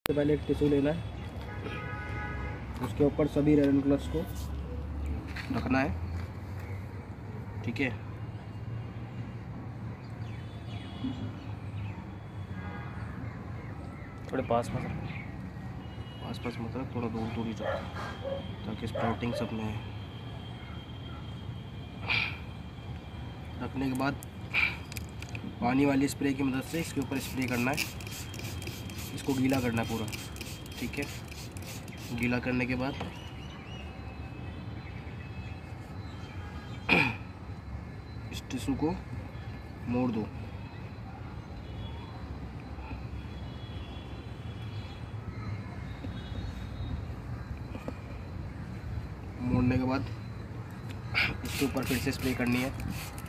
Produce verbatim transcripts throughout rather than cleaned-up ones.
सबसे पहले एक टिश्यू लेना है, उसके ऊपर सभी रेनकुलस को रखना है। ठीक है, थोड़े पास में आस पास मतलब थोड़ा दूर दूर ही जाता ताकि स्प्राउटिंग सब में है। रखने के बाद पानी वाली स्प्रे की मदद से इसके ऊपर स्प्रे करना है, इसको गीला करना है पूरा। ठीक है, गीला करने के बाद इस टिश्यू को मोड़ दो। मोड़ने के बाद इसके ऊपर फिर से स्प्रे करनी है।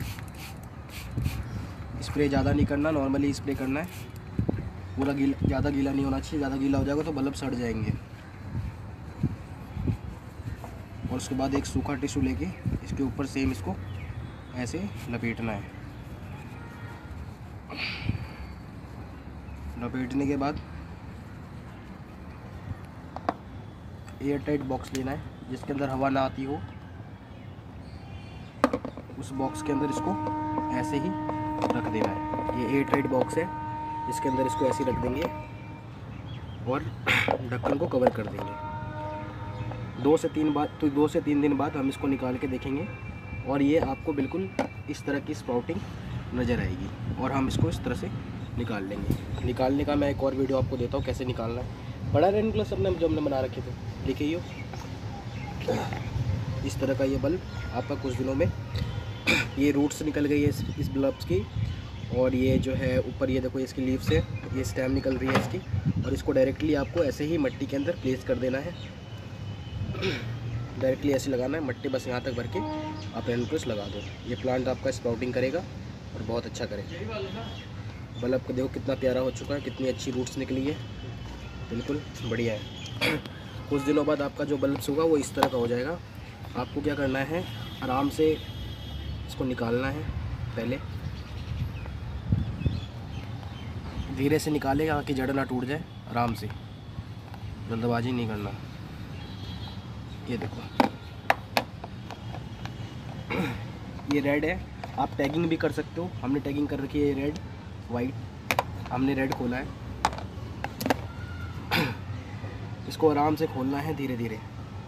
स्प्रे ज़्यादा नहीं करना, नॉर्मली स्प्रे करना है। पूरा गीला, ज़्यादा गीला नहीं होना चाहिए, ज़्यादा गीला हो जाएगा तो बल्ब सड़ जाएंगे। और उसके बाद एक सूखा टिश्यू लेके इसके ऊपर सेम इसको ऐसे लपेटना है। लपेटने के बाद एयर टाइट बॉक्स लेना है जिसके अंदर हवा ना आती हो। उस बॉक्स के अंदर इसको ऐसे ही रख देना है। ये एयर टाइट बॉक्स है, इसके अंदर इसको ऐसे रख देंगे और ढक्कन को कवर कर देंगे। दो से तीन बार तो दो से तीन दिन बाद हम इसको निकाल के देखेंगे और ये आपको बिल्कुल इस तरह की स्प्राउटिंग नज़र आएगी और हम इसको इस तरह से निकाल लेंगे। निकालने का मैं एक और वीडियो आपको देता हूँ कैसे निकालना है। बड़ा रेनकुलस अपने जो हमने बना रखे थे, देखिए यो इस तरह का ये बल्ब आपका कुछ दिनों में ये रूट्स निकल गई है इस, इस बल्ब्स की। और ये जो है ऊपर ये देखो इसकी लीव्स है, ये स्टेम निकल रही है इसकी। और इसको डायरेक्टली आपको ऐसे ही मिट्टी के अंदर प्लेस कर देना है। डायरेक्टली ऐसे लगाना है, मिट्टी बस यहाँ तक भर के आप रेनकुलस लगा दो। ये प्लांट आपका स्प्राउटिंग करेगा और बहुत अच्छा करेगा। बल्ब को देखो कितना प्यारा हो चुका है, कितनी अच्छी रूट्स निकली है, बिल्कुल बढ़िया है। कुछ दिनों बाद आपका जो बल्ब होगा वो इस तरह का हो जाएगा। आपको क्या करना है, आराम से इसको निकालना है। पहले धीरे से निकालेगा कि जड़ ना टूट जाए, आराम से, जल्दबाजी नहीं करना। ये देखो ये रेड है, आप टैगिंग भी कर सकते हो। हमने टैगिंग कर रखी है, ये रेड वाइट, हमने रेड खोला है। इसको आराम से खोलना है धीरे धीरे।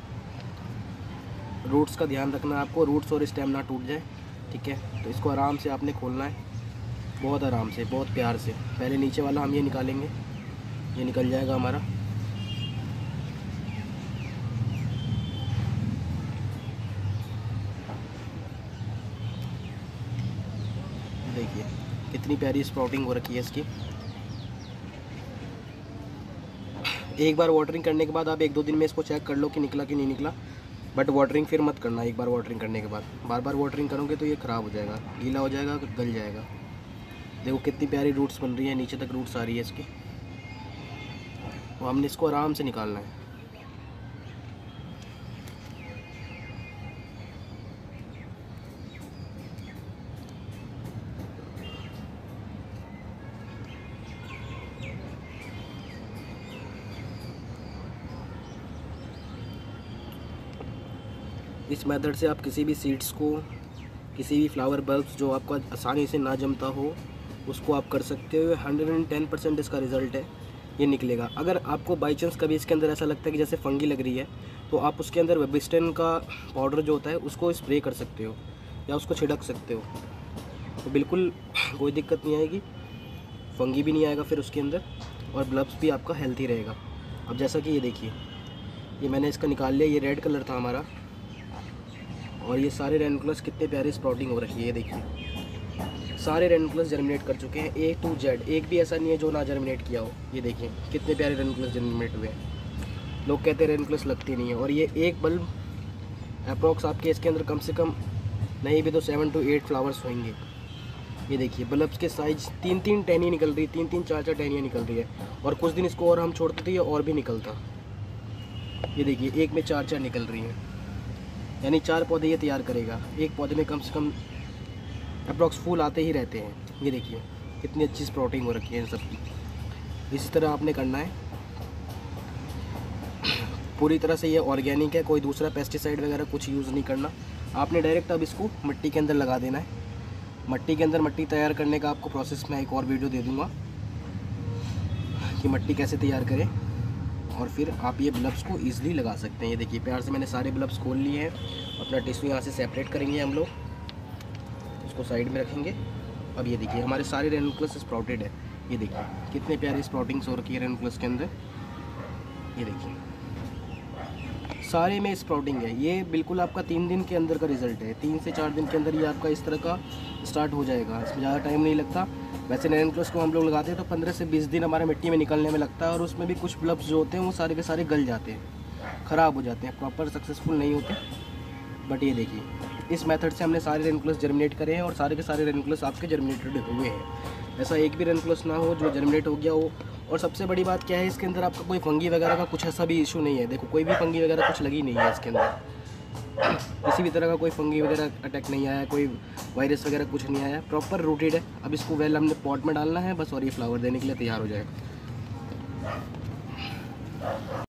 रूट्स का ध्यान रखना है आपको, रूट्स और स्टेम ना टूट जाए। ठीक है, तो इसको आराम से आपने खोलना है, बहुत आराम से, बहुत प्यार से। पहले नीचे वाला हम ये निकालेंगे, ये निकल जाएगा हमारा। देखिए कितनी प्यारी स्प्राउटिंग हो रखी है इसकी। एक बार वाटरिंग करने के बाद आप एक दो दिन में इसको चेक कर लो कि निकला कि नहीं निकला। बट वाटरिंग फिर मत करना एक बार वाटरिंग करने के बाद। बार बार वाटरिंग करोगे तो ये ख़राब हो जाएगा, गीला हो जाएगा, गल जाएगा। देखो कितनी प्यारी रूट्स बन रही है, नीचे तक रूट्स आ रही है इसकी। तो हमने इसको आराम से निकालना है। इस मेथड से आप किसी भी सीड्स को, किसी भी फ्लावर बल्ब्स जो आपको आसानी से ना जमता हो, उसको आप कर सकते हो। हंड्रेड एंड टेन परसेंट इसका रिज़ल्ट है, ये निकलेगा। अगर आपको बाई चांस कभी इसके अंदर ऐसा लगता है कि जैसे फंगी लग रही है, तो आप उसके अंदर वेबिस्टन का पाउडर जो होता है उसको स्प्रे कर सकते हो या उसको छिड़क सकते हो, तो बिल्कुल कोई दिक्कत नहीं आएगी, फंगी भी नहीं आएगा फिर उसके अंदर, और बल्ब्स भी आपका हेल्थी रहेगा। अब जैसा कि ये देखिए, ये मैंने इसका निकाल लिया, ये रेड कलर था हमारा, और ये सारे रेनकुलस कितने प्यारे स्प्राउटिंग हो रखी है। ये देखिए सारे रेनकुलस जर्मिनेट कर चुके हैं, ए टू जेड, एक भी ऐसा नहीं है जो ना जर्मिनेट किया हो। ये देखिए कितने प्यारे रेनकुलस जर्मिनेट हुए हैं। लोग कहते हैं रेनकुलस लगती नहीं है, और ये एक बल्ब अप्रॉक्स आपके इसके अंदर कम से कम नहीं भी तो सेवन टू एट फ्लावर्स होंगे। ये देखिए बल्ब्स के साइज तीन तीन टहनियाँ निकल रही है, तीन तीन चार चार टहनियाँ निकल रही है। और कुछ दिन इसको और हम छोड़ते थे ये और भी निकलता। ये देखिए एक में चार चार निकल रही हैं, यानी चार पौधे ये तैयार करेगा। एक पौधे में कम से कम अप्रॉक्स फूल आते ही रहते हैं। ये देखिए कितनी अच्छी स्प्राउटिंग हो रखी है इन सब की। इसी तरह आपने करना है। पूरी तरह से ये ऑर्गेनिक है, कोई दूसरा पेस्टिसाइड वगैरह कुछ यूज़ नहीं करना। आपने डायरेक्ट अब इसको मिट्टी के अंदर लगा देना है। मिट्टी के अंदर मिट्टी तैयार करने का आपको प्रोसेस में एक और वीडियो दे दूँगा कि मिट्टी कैसे तैयार करें, और फिर आप ये बल्ब्स को ईजिली लगा सकते हैं। ये देखिए प्यार से मैंने सारे बल्ब्स खोल लिए हैं। अपना टिश्यू यहाँ से सेपरेट करेंगे हम लोग, उसको साइड में रखेंगे। अब ये देखिए हमारे सारे रेनकुलस स्प्राउटेड है। ये देखिए कितने प्यारे स्प्राउटिंग्स हो रखी है रेनकुलस के अंदर। ये देखिए सारे में स्प्राउटिंग है। ये बिल्कुल आपका तीन दिन के अंदर का रिजल्ट है। तीन से चार दिन के अंदर ये आपका इस तरह का स्टार्ट हो जाएगा। इसमें ज़्यादा टाइम नहीं लगता। वैसे रेनकुलस को हम लोग लगाते हैं तो पंद्रह से बीस दिन हमारे मिट्टी में निकलने में लगता है, और उसमें भी कुछ बल्ब्स जो होते हैं वो सारे के सारे गल जाते हैं, ख़राब हो जाते हैं, प्रॉपर सक्सेसफुल नहीं होते। बट ये देखिए इस मेथड से हमने सारे रेनकुलस जर्मिनेट करे हैं, और सारे के सारे रेनकुलस आपके जर्मिनेटेड हुए हैं। ऐसा एक भी रेनकुलस ना हो जो जर्मिनेट हो गया हो। और सबसे बड़ी बात क्या है, इसके अंदर आपका कोई फंगी वगैरह का कुछ ऐसा भी इशू नहीं है। देखो कोई भी फंगी वगैरह कुछ लगी नहीं है इसके अंदर, किसी भी तरह का कोई फंगी वगैरह अटैक नहीं आया, कोई वायरस वगैरह कुछ नहीं आया, प्रॉपर रूटेड है। अब इसको वेल हमने पॉट में डालना है बस, और ये फ्लावर देने के लिए तैयार हो जाएगा।